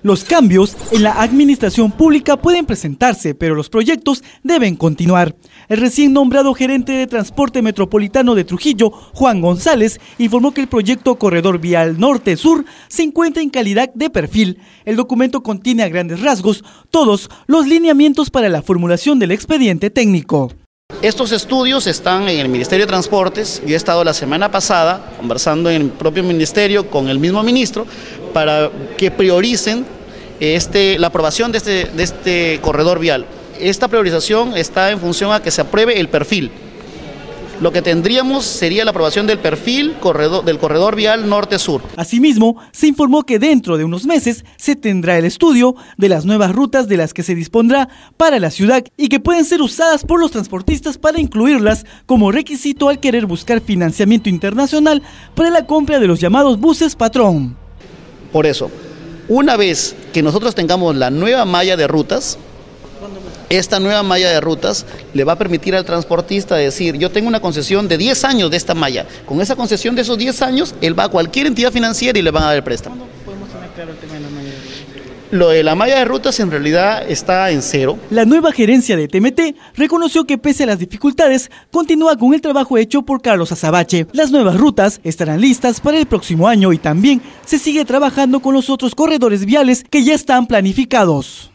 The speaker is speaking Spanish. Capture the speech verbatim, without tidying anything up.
Los cambios en la administración pública pueden presentarse, pero los proyectos deben continuar. El recién nombrado gerente de Transporte Metropolitano de Trujillo, Juan González, informó que el proyecto Corredor Vial Norte-Sur se encuentra en calidad de perfil. El documento contiene a grandes rasgos todos los lineamientos para la formulación del expediente técnico. Estos estudios están en el Ministerio de Transportes. Yo he estado la semana pasada conversando en el propio ministerio con el mismo ministro para que prioricen este, la aprobación de este, de este corredor vial. Esta priorización está en función a que se apruebe el perfil. Lo que tendríamos sería la aprobación del perfil corredor, del corredor vial norte-sur. Asimismo, se informó que dentro de unos meses se tendrá el estudio de las nuevas rutas de las que se dispondrá para la ciudad y que pueden ser usadas por los transportistas para incluirlas como requisito al querer buscar financiamiento internacional para la compra de los llamados buses patrón. Por eso, una vez que nosotros tengamos la nueva malla de rutas, esta nueva malla de rutas le va a permitir al transportista decir, yo tengo una concesión de diez años de esta malla. Con esa concesión de esos diez años, él va a cualquier entidad financiera y le van a dar el préstamo. ¿Cuándo podemos tener claro el tema de la malla de rutas? Lo de la malla de rutas en realidad está en cero. La nueva gerencia de T M T reconoció que pese a las dificultades, continúa con el trabajo hecho por Carlos Azabache. Las nuevas rutas estarán listas para el próximo año y también se sigue trabajando con los otros corredores viales que ya están planificados.